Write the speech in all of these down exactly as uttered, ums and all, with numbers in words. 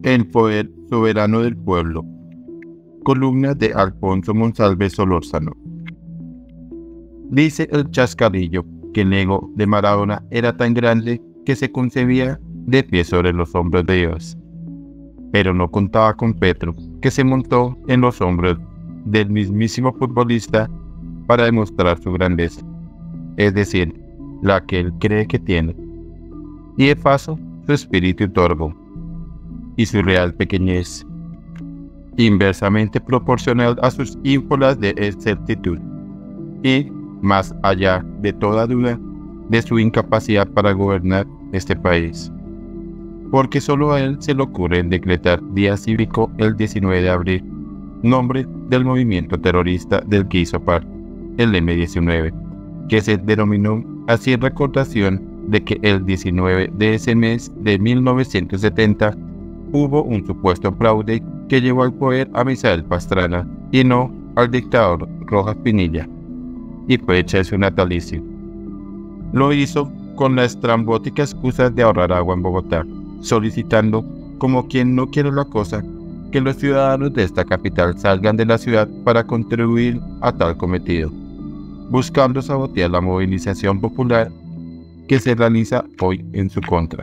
El poder soberano del pueblo. Columna de Alfonso Monsalve Solórzano. Dice el chascarrillo que el ego de Maradona era tan grande que se concebía de pie sobre los hombros de Dios. Pero no contaba con Petro, que se montó en los hombros del mismísimo futbolista para demostrar su grandeza, es decir, la que él cree que tiene, y de paso su espíritu torvo y su real pequeñez, inversamente proporcional a sus ínfulas de exactitud, y, más allá de toda duda, de su incapacidad para gobernar este país. Porque solo a él se le ocurre decretar día cívico el diecinueve de abril, nombre del movimiento terrorista del que hizo parte, el eme diecinueve, que se denominó así en recordación de que el diecinueve de ese mes de mil novecientos setenta hubo un supuesto fraude que llevó al poder a Misael Pastrana y no al dictador Rojas Pinilla, y fecha de su natalicio. Lo hizo con la estrambótica excusa de ahorrar agua en Bogotá, solicitando, como quien no quiere la cosa, que los ciudadanos de esta capital salgan de la ciudad para contribuir a tal cometido, buscando sabotear la movilización popular que se realiza hoy en su contra.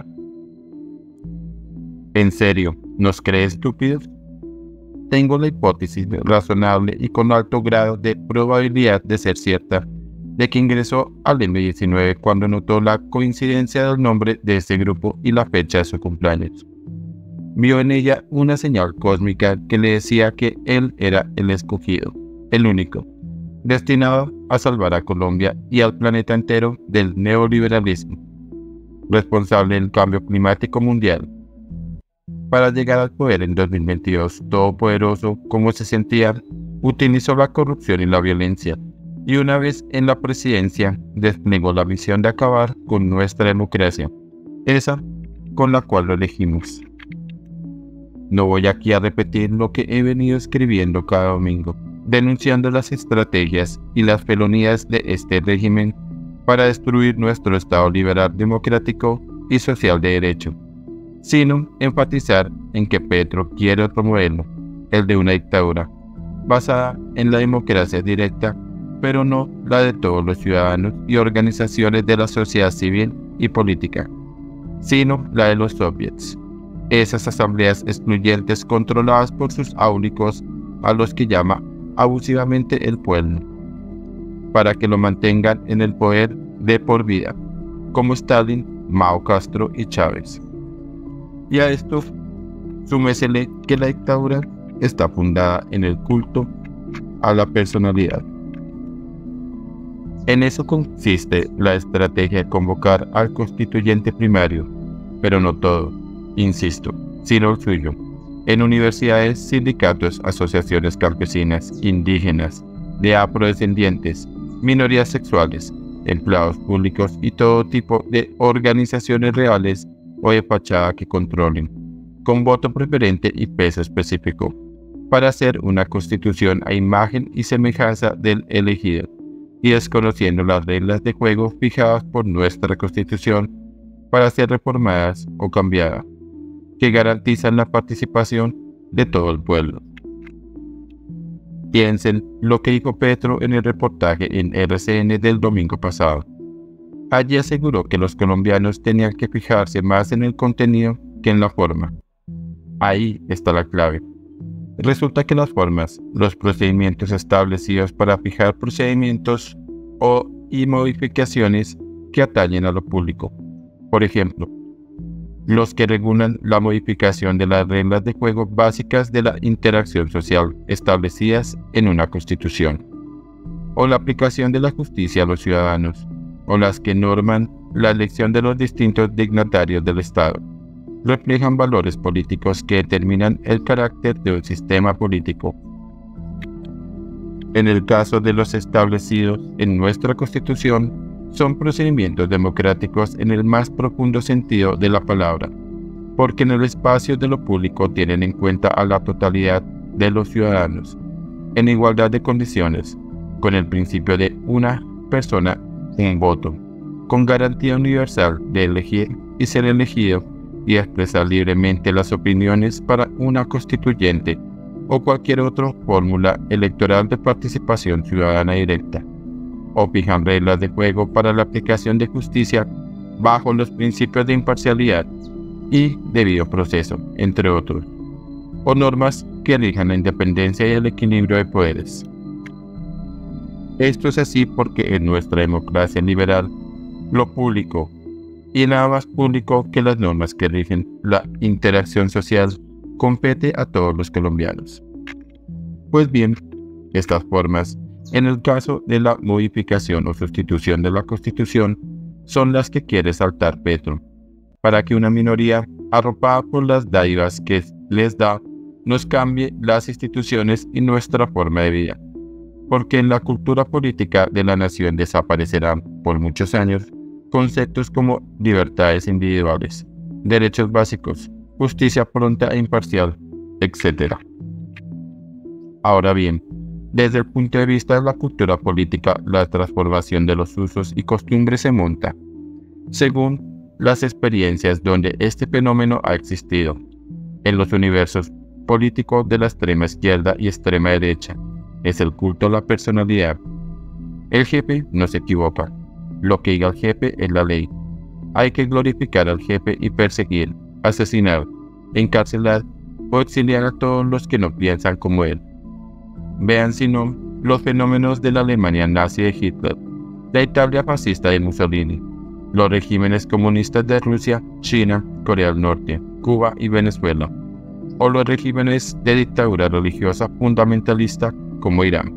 ¿En serio, nos cree estúpidos? Tengo la hipótesis razonable y con alto grado de probabilidad de ser cierta, de que ingresó al eme diecinueve cuando notó la coincidencia del nombre de este grupo y la fecha de su cumpleaños. Vio en ella una señal cósmica que le decía que él era el escogido, el único, destinado a salvar a Colombia y al planeta entero del neoliberalismo, responsable del cambio climático mundial. Para llegar al poder en dos mil veintidós, todopoderoso como se sentía, utilizó la corrupción y la violencia, y una vez en la presidencia desplegó la visión de acabar con nuestra democracia, esa con la cual lo elegimos. No voy aquí a repetir lo que he venido escribiendo cada domingo, denunciando las estrategias y las felonías de este régimen para destruir nuestro Estado liberal democrático y social de derecho, sino enfatizar en que Petro quiere otro modelo, el de una dictadura, basada en la democracia directa, pero no la de todos los ciudadanos y organizaciones de la sociedad civil y política, sino la de los soviets, esas asambleas excluyentes controladas por sus áulicos a los que llama abusivamente el pueblo, para que lo mantengan en el poder de por vida, como Stalin, Mao Castro y Chávez. Y a esto súmesele que la dictadura está fundada en el culto a la personalidad. En eso consiste la estrategia de convocar al constituyente primario, pero no todo, insisto, sino el suyo, en universidades, sindicatos, asociaciones campesinas, indígenas, de afrodescendientes, minorías sexuales, empleados públicos y todo tipo de organizaciones reales o de fachada que controlen, con voto preferente y peso específico, para hacer una constitución a imagen y semejanza del elegido, y desconociendo las reglas de juego fijadas por nuestra Constitución para ser reformadas o cambiadas, que garantizan la participación de todo el pueblo. Piensen lo que dijo Petro en el reportaje en erre ce ene del domingo pasado. Allí aseguró que los colombianos tenían que fijarse más en el contenido que en la forma. Ahí está la clave. Resulta que las formas, los procedimientos establecidos para fijar procedimientos o y modificaciones que atañen a lo público. Por ejemplo, los que regulan la modificación de las reglas de juego básicas de la interacción social establecidas en una constitución, o la aplicación de la justicia a los ciudadanos, o las que norman la elección de los distintos dignatarios del Estado, reflejan valores políticos que determinan el carácter de un sistema político. En el caso de los establecidos en nuestra Constitución, son procedimientos democráticos en el más profundo sentido de la palabra, porque en el espacio de lo público tienen en cuenta a la totalidad de los ciudadanos, en igualdad de condiciones, con el principio de una persona, un voto, con garantía universal de elegir y ser elegido y expresar libremente las opiniones para una constituyente o cualquier otra fórmula electoral de participación ciudadana directa, o fijan reglas de juego para la aplicación de justicia bajo los principios de imparcialidad y debido proceso, entre otros, o normas que rijan la independencia y el equilibrio de poderes. Esto es así porque en nuestra democracia liberal, lo público y nada más público que las normas que rigen la interacción social compete a todos los colombianos. Pues bien, estas formas, en el caso de la modificación o sustitución de la Constitución, son las que quiere saltar Petro, para que una minoría, arropada por las dádivas que les da, nos cambie las instituciones y nuestra forma de vida. Porque en la cultura política de la nación desaparecerán, por muchos años, conceptos como libertades individuales, derechos básicos, justicia pronta e imparcial, etcétera. Ahora bien, desde el punto de vista de la cultura política, la transformación de los usos y costumbres se monta según las experiencias donde este fenómeno ha existido, en los universos políticos de la extrema izquierda y extrema derecha. Es el culto a la personalidad. El jefe no se equivoca. Lo que diga el jefe es la ley. Hay que glorificar al jefe y perseguir, asesinar, encarcelar o exiliar a todos los que no piensan como él. Vean si no los fenómenos de la Alemania nazi de Hitler, la Italia fascista de Mussolini, los regímenes comunistas de Rusia, China, Corea del Norte, Cuba y Venezuela, o los regímenes de dictadura religiosa fundamentalista como Irán.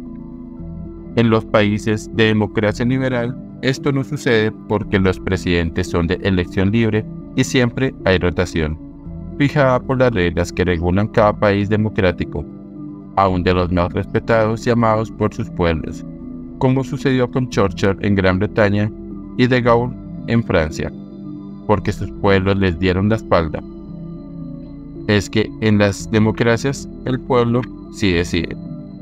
En los países de democracia liberal, esto no sucede porque los presidentes son de elección libre y siempre hay rotación, fijada por las reglas que regulan cada país democrático, aun de los más respetados y amados por sus pueblos, como sucedió con Churchill en Gran Bretaña y de Gaulle en Francia, porque sus pueblos les dieron la espalda. Es que en las democracias el pueblo sí decide.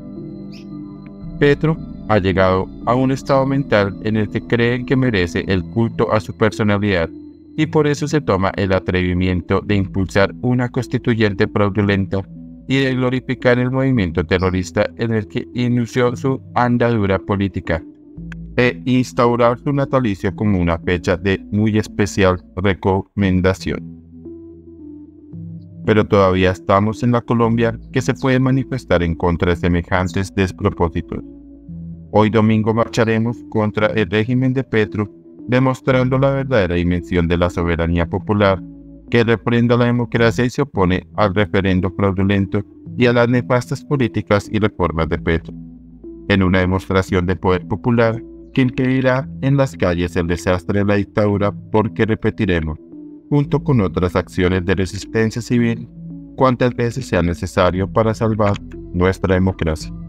Petro ha llegado a un estado mental en el que cree que merece el culto a su personalidad y por eso se toma el atrevimiento de impulsar una constituyente fraudulenta y de glorificar el movimiento terrorista en el que inició su andadura política e instaurar su natalicio como una fecha de muy especial recomendación. Pero todavía estamos en la Colombia que se puede manifestar en contra de semejantes despropósitos. Hoy domingo marcharemos contra el régimen de Petro, demostrando la verdadera dimensión de la soberanía popular, que reprenda la democracia y se opone al referendo fraudulento y a las nefastas políticas y reformas de Petro, en una demostración de poder popular que impedirá en las calles el desastre de la dictadura, porque repetiremos, junto con otras acciones de resistencia civil, cuantas veces sea necesario para salvar nuestra democracia.